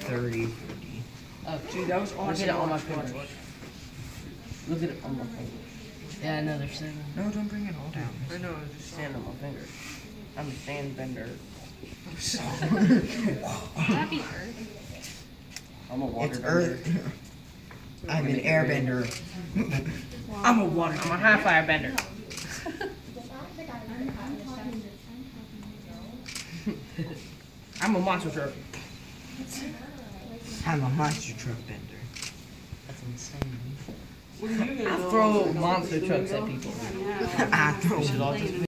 30, 40. Oh, dude, that was awesome. Look at it on my fingers. Look at it on my fingers. Yeah, I know there's 7. No, don't bring it all down. I know, it's just Sand on my fingers. I'm a sand bender. That'd be Earth. I'm a water It's bender. Earth. I'm an airbender. I'm a water. I'm a high fire bender. I'm a monster truck. I'm a monster truck bender. That's insane. What are you gonna I do? throw monster trucks at people. I throw We should all just